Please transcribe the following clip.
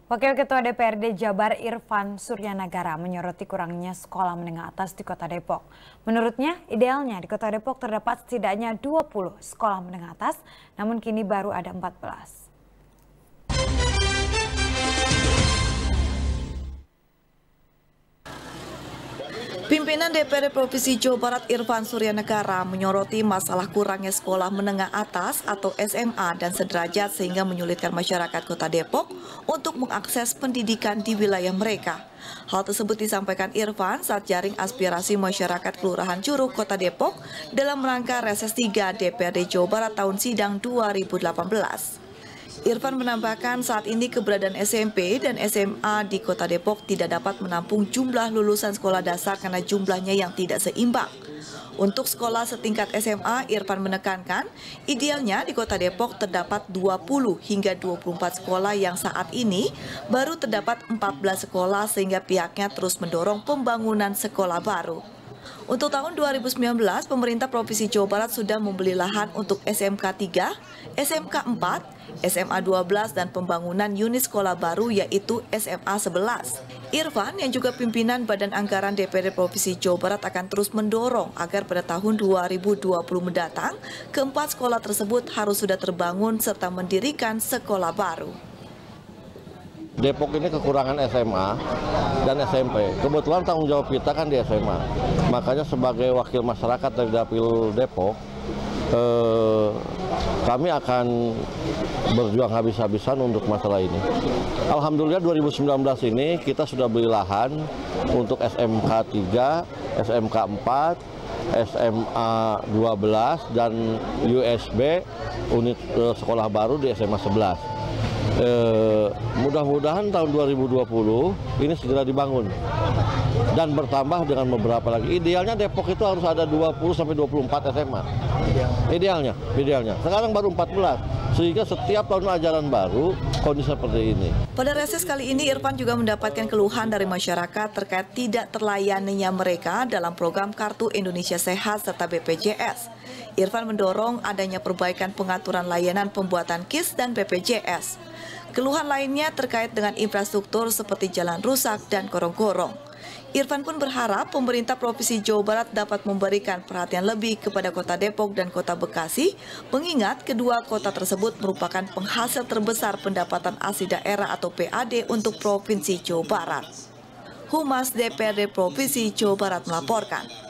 Wakil Ketua DPRD Jabar Irfan Suryanagara menyoroti kurangnya sekolah menengah atas di Kota Depok. Menurutnya, idealnya di Kota Depok terdapat setidaknya 20 sekolah menengah atas, namun kini baru ada 14. Pimpinan DPRD Provinsi Jawa Barat Irfan Suryanagara menyoroti masalah kurangnya sekolah menengah atas atau SMA dan sederajat sehingga menyulitkan masyarakat Kota Depok untuk mengakses pendidikan di wilayah mereka. Hal tersebut disampaikan Irfan saat jaring aspirasi masyarakat Kelurahan Curug Kota Depok dalam rangka reses 3 DPRD Jawa Barat tahun sidang 2018. Irfan menambahkan saat ini keberadaan SMP dan SMA di Kota Depok tidak dapat menampung jumlah lulusan sekolah dasar karena jumlahnya yang tidak seimbang. Untuk sekolah setingkat SMA, Irfan menekankan idealnya di Kota Depok terdapat 20 hingga 24 sekolah yang saat ini baru terdapat 14 sekolah sehingga pihaknya terus mendorong pembangunan sekolah baru. Untuk tahun 2019, pemerintah Provinsi Jawa Barat sudah membeli lahan untuk SMK 3, SMK 4, SMA 12, dan pembangunan unit sekolah baru yaitu SMA 11. Irfan yang juga pimpinan Badan Anggaran DPRD Provinsi Jawa Barat akan terus mendorong agar pada tahun 2020 mendatang, keempat sekolah tersebut harus sudah terbangun serta mendirikan sekolah baru. Depok ini kekurangan SMA dan SMP. Kebetulan tanggung jawab kita kan di SMA. Makanya sebagai wakil masyarakat dari Dapil Depok, kami akan berjuang habis-habisan untuk masalah ini. Alhamdulillah 2019 ini kita sudah beli lahan untuk SMK 3, SMK 4, SMA 12, dan USB unit sekolah baru di SMA 11. Mudah-mudahan tahun 2020 ini segera dibangun dan bertambah dengan beberapa lagi. Idealnya Depok itu harus ada 20-24 SMA. Idealnya. Sekarang baru 14, sehingga setiap tahun ajaran baru kondisi seperti ini. Pada reses kali ini Irfan juga mendapatkan keluhan dari masyarakat terkait tidak terlayaninya mereka dalam program Kartu Indonesia Sehat serta BPJS. Irfan mendorong adanya perbaikan pengaturan layanan pembuatan KIS dan BPJS. Keluhan lainnya terkait dengan infrastruktur seperti jalan rusak dan gorong-gorong. Irfan pun berharap pemerintah Provinsi Jawa Barat dapat memberikan perhatian lebih kepada Kota Depok dan Kota Bekasi, mengingat kedua kota tersebut merupakan penghasil terbesar pendapatan asli daerah atau PAD untuk Provinsi Jawa Barat. Humas DPRD Provinsi Jawa Barat melaporkan.